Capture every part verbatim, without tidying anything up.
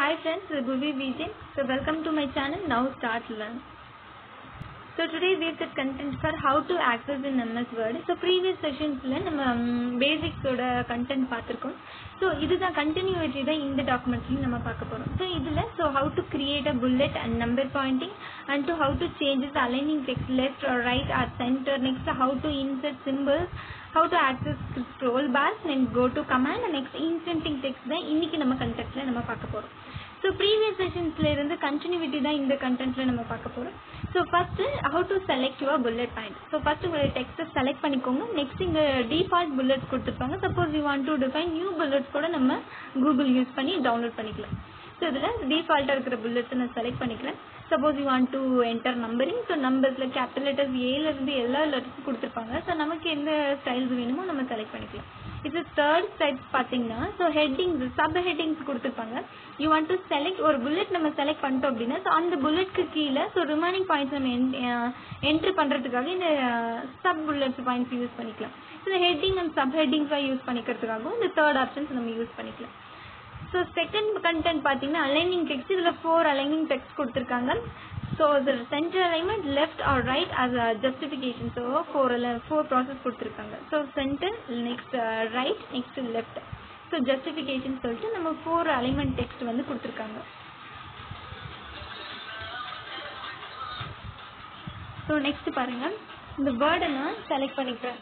Hi friends, this is Gurvi Vijay. So welcome to my channel. Now start learn. So today we have the content for how to access in M S Word. So previous sessions la nama basics oda content paathirukom. So idu da continuity da in the document la nama paakaporom. So idula so how to create a bullet and number pointing, and to how to change the aligning text left or right or center. Next how to insert symbols, how to access scroll bars, and go to command, and next inserting text da inniki nama content la nama paakaporom. So previous sessions la irundha continuity da in the content la nama paakaporom. So first how to select your bullet point. So first உங்க text select பண்ணிக்கோங்க. next இங்க default bullets கொடுத்திருப்பாங்க. suppose you want to define new bullets கூட நம்ம Google use பண்ணி download பண்ணிக்கலாம். So இதுல default இருக்கிற bullets நான் select பண்ணிக்கிறேன். suppose you want to enter numbering, so numbersல capital letters A ல இருந்து எல்லா letters கொடுத்திருப்பாங்க. so நமக்கு எந்த ஸ்டைல்ஸ் வேணுமோ நம்ம select பண்ணிக்கலாம். இது third step பாத்தீங்கன்னா so headings sub headings கொடுத்திருப்பாங்க. you want to select ஒரு bullet நம்ம select பண்ணிட்டோம் அப்படினா so அந்த bulletக்கு கீழ so remaining points நம்ம என்டர் பண்றதுக்காக இந்த sub bullets points யூஸ் பண்ணிக்கலாம். so heading and sub headings use பண்ணிக்கிறதுக்காக இந்த third options நம்ம யூஸ் பண்ணிக்கலாம். so second content பாத்தீங்கன்னா aligning text. இதுல four aligning text கொடுத்திருக்காங்க. so the center alignment, left or right as a justification. so four four process கொடுத்திருக்காங்க. so center, next uh, right, next left. so justification சொல்லிட்டு நம்ம four alignment text வந்து கொடுத்திருக்காங்க. so next பாருங்க, இந்த word நான் select பண்ணிக்கிறேன்.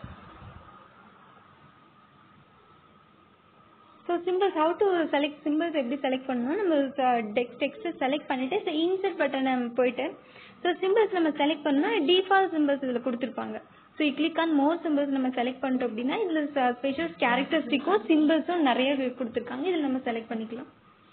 so symbols, how to select symbols எப்படி select பண்ணனும், நம்ம text select பண்ணிட்டு so insert button போய்ட்டு so symbols நம்ம select பண்ணா default symbols இதுல கொடுத்திருப்பாங்க. so you click on more symbols நம்ம select பண்ணிட்டோம் அப்படினா இதுல special characteristics symbols நிறைய கொடுத்திருக்காங்க. இதுல நம்ம select பண்ணிக்கலாம்.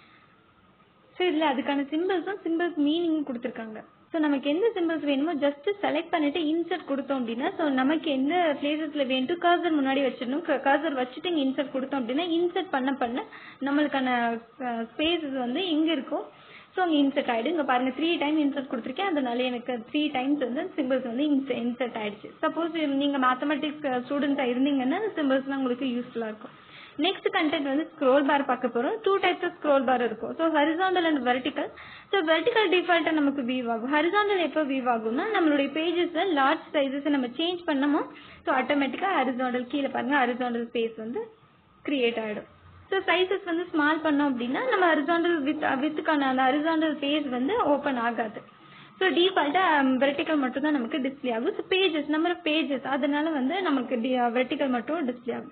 so இதுல அதுக்கான symbols symbols meaning கொடுத்திருக்காங்க. so நமக்கு எந்த symbols வேணுமோ just select பண்ணிட்டு insert கொடுத்தோம் அப்படினா so நமக்கு எந்த placesல வேணும் cursor முன்னாடி வச்சிரணும். cursor வச்சிட்டு insert கொடுத்தோம் அப்படினா insert பண்ண பண்ண நமக்கான spaces வந்து எங்க இருக்கோ so அங்க insert ஆயிடும். இங்க பாருங்க three time insert கொடுத்திருக்கேன். அதனால எனக்கு three times வந்து symbols வந்து insert ஆயிடுச்சு. suppose நீங்க mathematics students இருந்தீங்கன்னா அந்த symbols உங்களுக்கு யூஸ்ஃபுல்லா இருக்கும். next content வந்து scroll bar பார்க்க போறோம். two types of scroll bar இருக்கும். so horizontal and vertical. so vertical default நமக்கு view ஆகும். horizontal எப்ப view ஆகும்னா நம்மளுடைய pagesல large sizes நம்ம change பண்ணோமோ so automatically horizontal கீழ பாருங்க horizontal space வந்து create ஆயிடும். so sizes வந்து small பண்ணோம் அப்படினா நம்ம horizontal width widthக்கான அந்த horizontal space வந்து open ஆகாது. so default vertical மட்டும் தான் நமக்கு display ஆகும். so pages number of pages அதனால வந்து நமக்கு vertical மட்டும் display ஆகும்.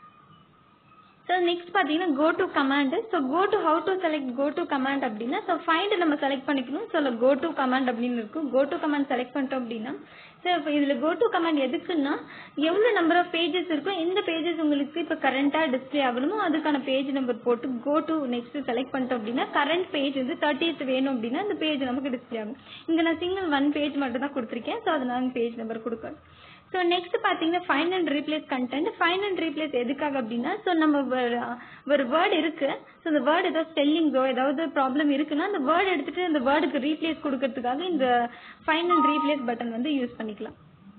so next பாத்தீங்கன்னா go to command. so go to how to select go to command அப்படினா so find நம்ம select பண்ணிக்கணும். so go to command அப்படின்னு இருக்கும். go to command select பண்ணிட்டோம் அப்படினா so இதுல go to command எதுக்குன்னா எவ்வளவு number of pages இருக்கோ எந்த pages உங்களுக்கு இப்ப கரண்டா டிஸ்ப்ளே ஆகணுமோ அதுக்கான பேஜ் நம்பர் போட்டு go to next select பண்ணிட்டோம் அப்படினா current page வந்து thirtieth வேணும் அப்படினா அந்த பேஜ் நமக்கு டிஸ்ப்ளே ஆகும். இங்க நான் single one page மட்டும் தான் கொடுத்திருக்கேன். so அதனால பேஜ் நம்பர் கொடுக்கிறேன். so next பாத்தீங்கன்னா find and replace content. find and replace எதுக்காக அப்படினா so நம்ம ஒரு word இருக்கு. so the word ஏதோ ஸ்பெல்லிங்கோ ஏதாவது ப்ராப்ளம் இருக்குன்னா அந்த word எடுத்துட்டு அந்த wordக்கு ரீப்ளேஸ் கொடுக்கிறதுக்காக இந்த find and replace பட்டன் வந்து யூஸ் பண்ணிக்கலாம்.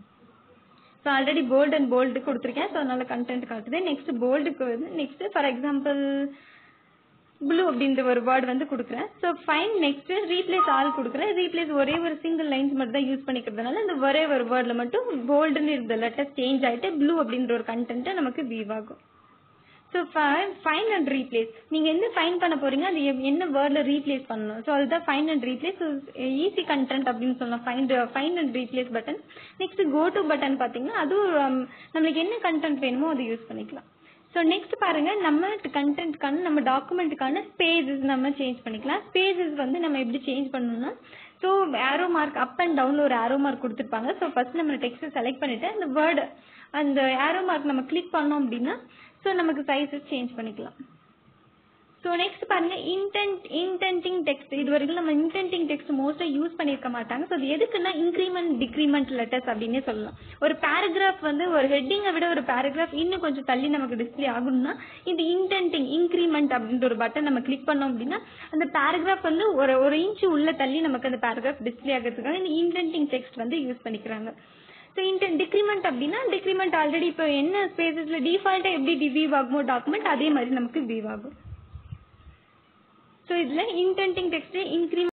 so already bold and bold கொடுத்திருக்கேன். so அதனால content காட்டுது. next boldக்கு வந்து next for example blue அப்படின்ற ஒரு word வந்து கொடுக்கிறேன். so find next replace all கொடுக்கிறேன். replace ஒரே ஒரு single lines மட்டும் தான் யூஸ் பண்ணிக்கிறதுனால இந்த ஒரே ஒரு wordல மட்டும் boldன்னு இருந்த letters change ஆயிட்டு blue அப்படின்ற ஒரு content நமக்கு view ஆகும். so find and replace நீங்க என்ன find பண்ண போறீங்க அது என்ன wordல replace பண்ணனும். so அதுதான் find and replace. so easy content அப்படினு சொல்லலாம் find find and replace button. next go to button பாத்தீங்கன்னா அது நமக்கு என்ன content வேணுமோ அது யூஸ் பண்ணிக்கலாம். so next பாருங்க நம்ம கண்டென்ட்கான நம்ம டாக்குமெண்ட்கான பேजेस நம்ம சேஞ்ச் பண்ணிக்கலாம். பேजेस வந்து நம்ம எப்படி சேஞ்ச் பண்ணனும்னா so arrow mark up and downல ஒரு arrow mark கொடுத்திருப்பாங்க. so first நம்ம டெக்ஸ்ட் செலக்ட் பண்ணிட்டு அந்த word அந்த arrow mark நம்ம கிளிக் பண்ணோம் அப்படினா so நமக்கு சைஸஸ் சேஞ்ச் பண்ணிக்கலாம். so next பாருங்க intent indenting text. இதுவரைக்கும் நம்ம indenting text மோஸ்டா யூஸ் பண்ணிருக்க மாட்டாங்க. so இது எதுக்குன்னா increment decrement letters அப்படினே சொல்லலாம். ஒரு paragraph வந்து ஒரு ஹெட்டிங்கை விட ஒரு paragraph இன்னும் கொஞ்சம் தள்ளி நமக்கு டிஸ்ப்ளே ஆகணும்னா இந்த indenting increment அப்படின்ற ஒரு பட்டன் நம்ம கிளிக் பண்ணோம் அப்படினா அந்த paragraph வந்து ஒரு ஒரு இன்ச் உள்ள தள்ளி நமக்கு அந்த paragraph டிஸ்ப்ளே ஆகிறதுக்காக இந்த indenting text வந்து யூஸ் பண்ணிக்கறாங்க. so intent decrement அப்படினா decrement ஆல்ரெடி இப்போ என்ன ஸ்பேசஸ்ல டிஃபால்ட்டா எப்படி view ஆகுமோ டாக்குமெண்ட் அதே மாதிரி நமக்கு view ஆகும். so இதில் இன்டென்டிங் டெக்ஸ்ட் இன்க்ரிமெண்ட்